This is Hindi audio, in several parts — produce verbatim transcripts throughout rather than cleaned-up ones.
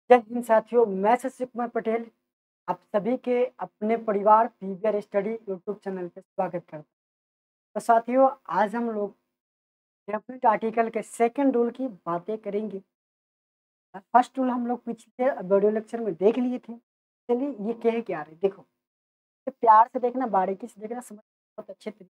जय हिंद साथियों, मैं शशि कुमार पटेल आप सभी के अपने परिवार पीवीआर स्टडी यूट्यूब चैनल पे स्वागत करता हूँ। तो साथियों, आज हम लोग डेफिनेट आर्टिकल के सेकंड रूल की बातें करेंगे। फर्स्ट रूल हम लोग पिछले वीडियो लेक्चर में देख लिए थे। चलिए ये कह क्या रहे देखो, तो प्यार से देखना, बारीकी से देखना, समझ बहुत अच्छे तरीके,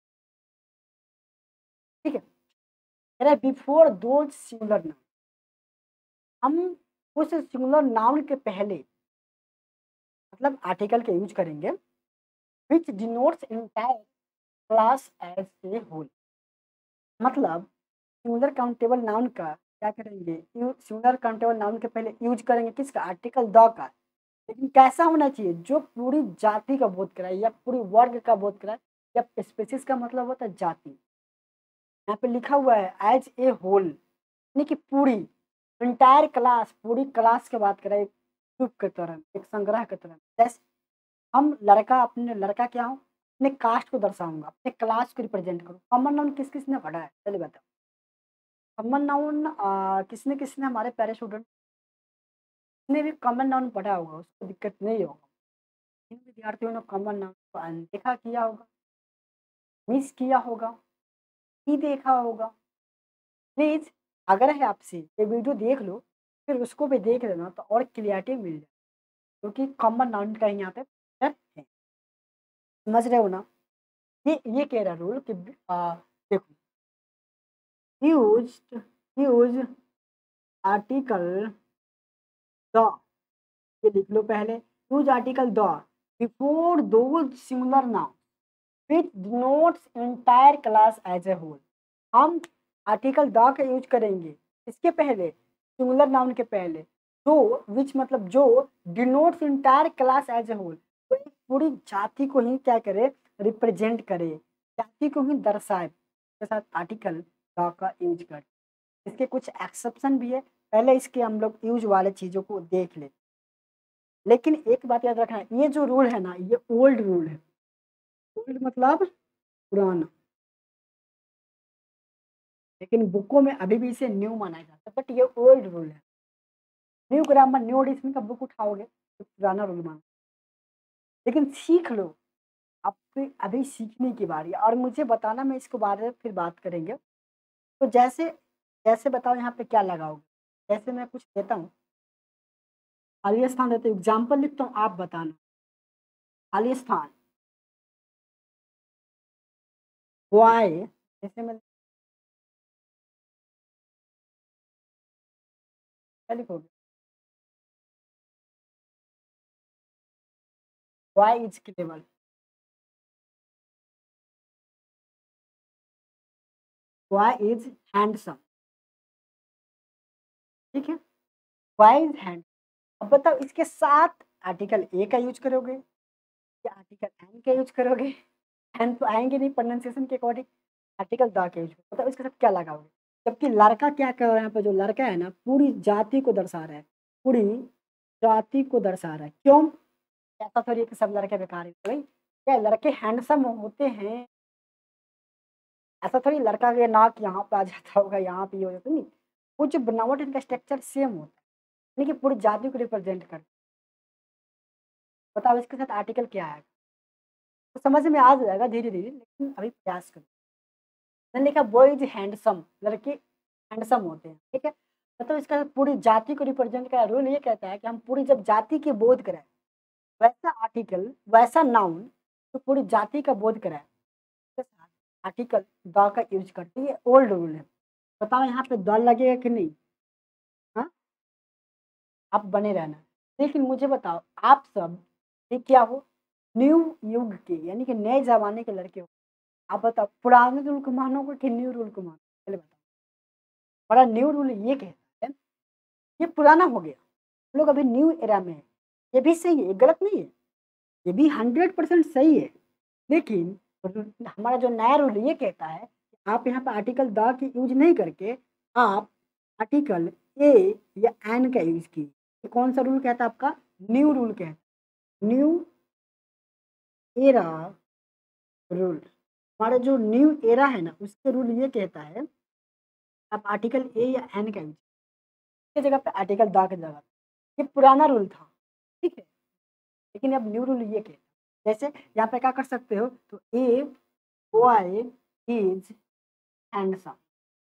ठीक है। कह रहे बिफोर दो सिंगुलर नाउन, हम उस सिंगुलर नाउन के पहले मतलब आर्टिकल के यूज करेंगे which denotes entire class as a whole। मतलब सिंगुलर काउंटेबल नाउन का क्या करेंगे, सिंगुलर काउंटेबल नाउन के पहले यूज करेंगे किसका, आर्टिकल द का। लेकिन कैसा होना चाहिए, जो पूरी जाति का बोध कराए या पूरी वर्ग का बोध कराए, या स्पेसिस का मतलब होता है जाति। यहाँ पे लिखा हुआ है एज ए होल, यानी कि पूरी इंटायर क्लास, पूरी क्लास के बात करें ग्रुप के तरह, एक संग्रह के तरह। जैसे हम लड़का, अपने लड़का क्या हो, अपने कास्ट को दर्शाऊंगा, अपने क्लास को रिप्रेजेंट करूँ। कॉमन नाउन किस किसने पढ़ा है, चलिए बताओ। कॉमन नाउन किसने किसने हमारे प्यारे स्टूडेंट ने भी कॉमन नाउन पढ़ा होगा, उसको दिक्कत नहीं होगा। इन विद्यार्थियों ने कॉमन नाउन को अनदेखा किया होगा, मिस किया होगा, ही देखा होगा। प्लीज अगर है आपसे ये वीडियो देख लो, फिर उसको भी देख लेना तो और क्लियरिटी मिल जाए, क्योंकि कॉमन नाउन का यहाँ पे है। समझ रहे हो ना। ये ये कह रहा रूल कि आ, देखो, used use आर्टिकल द, ये लिख लो पहले, यूज आर्टिकल द बिफोर दो singular noun which denotes entire class as a whole. हम आर्टिकल द का यूज करेंगे इसके पहले, सिंगुलर नाउन के पहले, जो विच मतलब जो denotes entire class as a whole, तो एक पूरी जाति को ही क्या करे, रिप्रेजेंट करे, जाति को ही दर्शाए के साथ आर्टिकल द का यूज कर। इसके कुछ एक्सेप्शन भी है, पहले इसके हम लोग यूज वाले चीजों को देख ले। लेकिन एक बात याद रखना, ये जो रूल है ना, ये ओल्ड रूल है। ओल्ड मतलब पुराना, लेकिन बुकों में अभी भी इसे न्यू माना जाता है, बट ये ओल्ड रूल है। न्यू ग्रामर, न्यू एडिशन का बुक उठाओगे तो पुराना रूल माना, लेकिन सीख लो। अब फिर अभी सीखने की बारी है, और मुझे बताना, मैं इसको बाद में फिर बात करेंगे। तो जैसे जैसे बताओ यहाँ पे क्या लगाओगे, जैसे मैं कुछ देता हूँ, खाली स्थान देते, एग्जाम्पल लिखता हूँ, आप बताना। खाली स्थान वाई, जैसे मैं क्या लिखोगे, why is clever, why is handsome, ठीक है, वाई इज हैंड। अब बताओ इसके साथ आर्टिकल ए का यूज करोगे या आर्टिकल एन का यूज करोगे, एन तो आएंगे नहीं प्रोनाउंसिएशन के अकॉर्डिंग, आर्टिकल द का यूज करोगे। बताओ इसके साथ क्या लगाओगे, जबकि लड़का क्या कर रहा है, यहाँ पे जो लड़का है ना, पूरी जाति को दर्शा रहा है, पूरी जाति को दर्शा रहा है। क्यों, ऐसा थोड़ी है कि सब लड़के बेकार है भाई, क्या लड़के हैंडसम होते हैं, ऐसा थोड़ी लड़का के नाक यहाँ पे आ जाता होगा, यहाँ पे हो जाता नहीं। वो जो बनावट, इनका स्ट्रक्चर सेम होता है, यानी कि पूरी जाति को रिप्रेजेंट कर। बताओ इसके साथ आर्टिकल क्या है, तो समझ में आ जाएगा धीरे धीरे, लेकिन अभी प्रयास करो। मैंने लिखा बॉयज हैंडसम, लड़के हैंडसम होते हैं, ठीक है। मतलब इसका पूरी जाति को रिप्रेजेंट का रूल ये कहता है कि हम पूरी जब जाति की बोध करें, वैसा आर्टिकल, वैसा नाउन तो पूरी जाति का बोध कराए, आर्टिकल द का यूज करते हैं। ओल्ड रूल है। बताओ यहाँ पे द लगेगा कि नहीं, हाँ, आप बने रहना। लेकिन मुझे बताओ, आप सब ये क्या हो, न्यू युग के, यानी कि नए जमाने के लड़के हो। आप बताओ पुराने रूल को मानोगे कि न्यू रूल को मानोगे, पहले बताओ। बड़ा न्यू रूल ये कहता है, ये पुराना हो गया, हम लोग अभी न्यू एरा में है। ये भी सही है, ये गलत नहीं है, ये भी हंड्रेड परसेंट सही है। लेकिन हमारा जो नया रूल ये कहता है कि आप यहाँ पे आर्टिकल द की यूज नहीं करके आप आर्टिकल ए या एन का यूज कीजिए। ये कौन सा रूल कहता है आपका, न्यू रूल कहता है, न्यू एरा रूल। हमारा जो न्यू एरा है ना, उसके रूल ये कहता है आप आर्टिकल ए या एन का यूज की जगह पे आर्टिकल द की जगह, ये पुराना रूल था, ठीक है। लेकिन अब न्यू रूल ये कहता है, जैसे यहाँ पे क्या कर सकते हो, तो ए बॉय इज हैंडसम,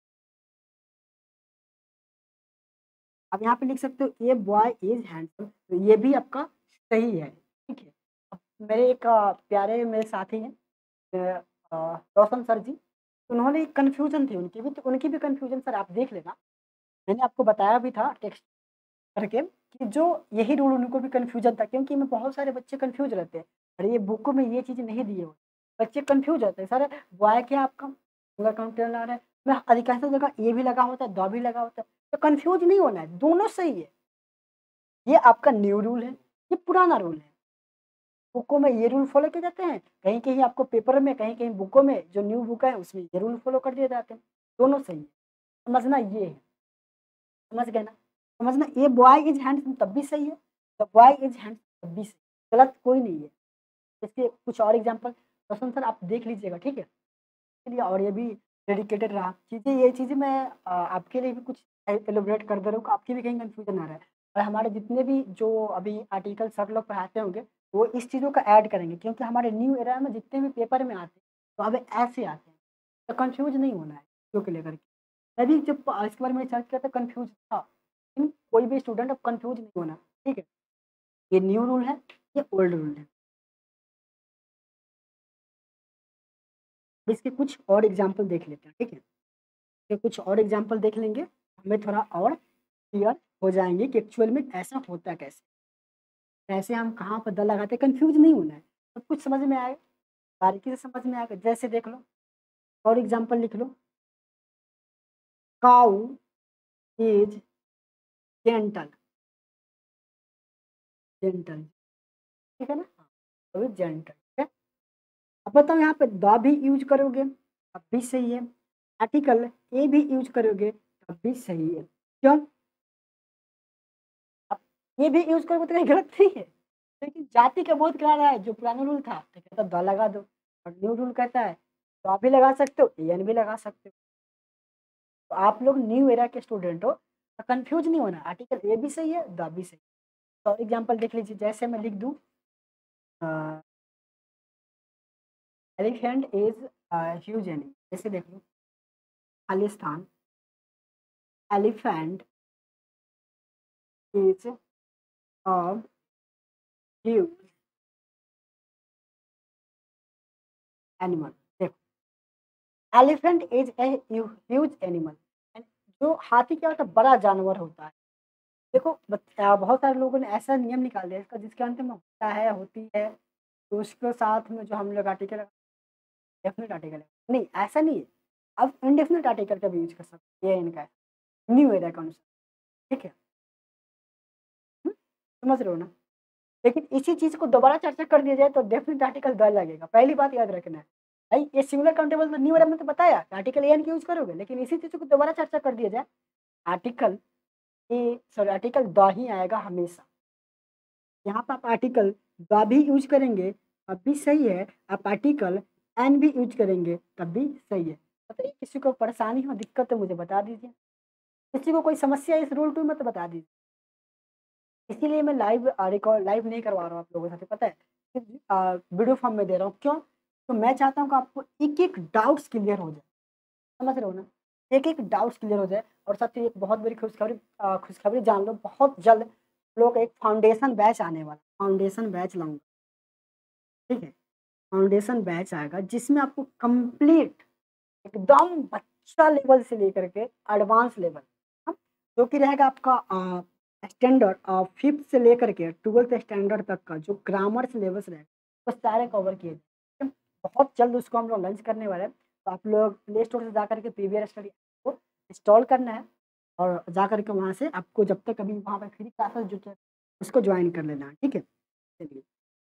अब यहाँ पे लिख सकते हो ए बॉय इज हैंडसम, तो ये भी आपका सही है, ठीक है। अब मेरे एक अ, प्यारे मेरे साथी हैं अ, अ, रोशन सर जी, उन्होंने एक कन्फ्यूजन थी उनकी भी, तो उनकी भी कन्फ्यूजन सर आप देख लेना, मैंने आपको बताया भी था टेक्स्ट करके कि जो यही रूल उनको भी कन्फ्यूजन था, क्योंकि में बहुत सारे बच्चे कन्फ्यूज रहते हैं, अरे ये बुकों में ये चीज़ नहीं दी हो, बच्चे कन्फ्यूज रहते हैं, सर बॉय क्या आपका सिंगल काउंटेबल आ रहा है, मैं अधिकांश जगह ए भी लगा होता है, द भी लगा होता है, तो कन्फ्यूज नहीं होना है, दोनों सही है। ये आपका न्यू रूल है, ये पुराना रूल है, बुकों में ये रूल फॉलो किए जाते हैं, कहीं कहीं आपको पेपर में, कहीं कहीं बुकों में जो न्यू बुक है उसमें ये रूल फॉलो कर दिए जाते हैं, दोनों सही है, समझना ये है, समझ गए ना, समझना ये बॉय इज हैंडसम तब भी सही है, द बॉय इज हैंडसम तब भी सही, गलत कोई नहीं है। इसके कुछ और एग्जाम्पल रोशन सर आप देख लीजिएगा, ठीक है, चलिए, और ये भी डेडिकेटेड रहा चीज़ें, ये चीज़ें मैं अ, आपके लिए भी कुछ एलोबरेट कर दे रहा हूँ, आपकी भी कहीं कन्फ्यूजन आ रहा है, और हमारे जितने भी जो अभी आर्टिकल सर लोग पढ़ाते होंगे वो इस चीज़ों का ऐड करेंगे, क्योंकि हमारे न्यू एरा में जितने भी पेपर में आते हैं तो अब ऐसे आते हैं, तो कन्फ्यूज नहीं होना है चीज़ों को लेकर के। मैं भी जब इसके बारे में रिसर्च किया था कन्फ्यूज था, लेकिन कोई भी स्टूडेंट अब कन्फ्यूज नहीं होना, ठीक है। ये न्यू रूल है, ये ओल्ड रूल है। अब इसके कुछ और एग्जाम्पल देख लेते हैं, ठीक है, इसके कुछ और एग्जाम्पल देख लेंगे, हमें थोड़ा और क्लियर हो जाएंगे कि एक्चुअल में ऐसा होता कैसे, कैसे हम कहाँ पर दल लगाते हैं, कन्फ्यूज नहीं होना है, सब कुछ समझ में आएगा, बारीकी से समझ में आएगा। जैसे देख लो, और एग्जाम्पल लिख लो, काउ इज जेंटल, जेंटल, ठीक है ना, काउ इज जेंटल, ठीक है। अब बताओ यहाँ पे द भी यूज करोगे तब भी सही है, आर्टिकल ए भी यूज करोगे तब भी सही है, क्यों, अब ये भी यूज करोगे तो कहीं गलत नहीं है, लेकिन जाति का बहुत करा रहा है, जो पुराना रूल था तो कहता द लगा दो, और न्यू रूल कहता है तो आप भी लगा सकते हो, एन भी लगा सकते हो, तो आप लोग न्यू एरा के स्टूडेंट हो तो कंफ्यूज नहीं होना, आर्टिकल ए भी सही है, द भी सही। तो एग्जांपल देख लीजिए, जैसे मैं लिख दूं एलिफेंट इज ह्यूज एनिमल, जैसे देख लो Khalistan, elephant is a huge animal, देखो elephant is a huge animal, जो हाथी क्या होता है, बड़ा जानवर होता है। देखो बत- आ, बहुत सारे लोगों ने ऐसा नियम निकाल दिया इसका, जिसके अंत में होता है, होती है, तो उसके साथ में जो हम लोग आर्टिकल, डेफिनेट आर्टिकल है, नहीं ऐसा नहीं है, अब इनडेफिनेट आर्टिकल का भी यूज कर सकते हैं, ये इनका है, न्यू एरा कॉन्सेप्ट, ठीक है। हम्म, समझ रहे हो ना, लेकिन इसी चीज को दोबारा चर्चा कर दिया जाए तो डेफिनेट आर्टिकल द लगेगा, पहली बात याद रखना है भाई, ये सिंगुलर काउंटेबल न्यू एरा में तो बताया आर्टिकल एन की यूज करोगे, लेकिन इसी चीज को दोबारा चर्चा कर दिया जाए, article a sorry article the ही आएगा हमेशा, यहाँ पर आप आर्टिकल द भी यूज करेंगे तब भी सही है, आप आर्टिकल एन भी यूज करेंगे तब भी सही है। बताइए किसी को परेशानी हो, दिक्कत है, मुझे बता दीजिए, किसी को कोई समस्या है इस रूल टू में तो बता दीजिए, इसीलिए मैं लाइव रिकॉर्ड लाइव नहीं करवा रहा हूँ आप लोगों के साथ, पता है, सिर्फ वीडियो फॉर्म में दे रहा हूँ, क्यों, तो मैं चाहता हूँ कि आपको एक एक डाउट्स क्लियर हो जाए, समझ रहे हो ना, एक एक डाउट्स क्लियर हो जाए। और साथ ही एक बहुत बड़ी खुशखबरी, अ, खुशखबरी जान लो, बहुत जल्द लोग एक फाउंडेशन बैच आने वाला, फाउंडेशन बैच लाऊंगा, ठीक है, फाउंडेशन बैच आएगा जिसमें आपको कंप्लीट एकदम बच्चा लेवल से लेकर के एडवांस लेवल, हाँ, जो कि रहेगा आपका स्टैंडर्ड फिफ्थ से लेकर के ट्वेल्थ स्टैंडर्ड तक का जो ग्रामर सिलेबस रहेगा वो सारे कवर किए जाएंगे। बहुत जल्द उसको हम लोग लॉन्च करने वाले हैं, तो आप लोग प्ले स्टोर से जा करके पीवीआर स्टडी को इंस्टॉल करना है, और जा करके वहाँ से आपको जब तक कभी वहाँ पर फ्री क्लासेस जो उसको ज्वाइन कर लेना है, ठीक है। चलिए,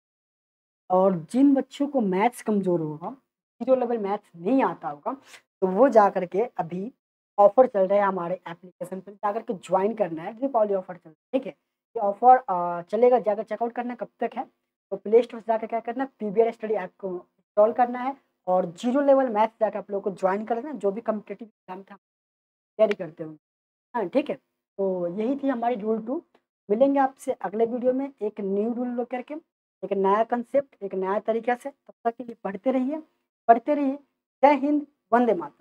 और जिन बच्चों को मैथ्स कमज़ोर होगा, जीरो लेवल मैथ्स नहीं आता होगा, तो वो जा करके अभी ऑफर चल रहा है हमारे एप्लीकेशन पर, जा करके ज्वाइन करना है, दीपावली ऑफर चल रहा है, ठीक है। ये ऑफर चलेगा, जाकर चेकआउट करना है, कब तक है, तो प्ले स्टोर से जाकर क्या करना है, पीवीआर स्टडी ऐप को इंस्टॉल करना है, और जीरो लेवल मैथ्स जाकर आप लोगों को ज्वाइन कर लेना है, जो भी कम्पिटेटिव एग्जाम था तैयारी करते हो, हाँ ठीक है। तो यही थी हमारी रूल टू, मिलेंगे आपसे अगले वीडियो में एक न्यू रूल लेकर के, एक नया कंसेप्ट, एक नया तरीका से। तब तक के लिए पढ़ते रहिए, पढ़ते रहिए। जय हिंद, वंदे मातरम।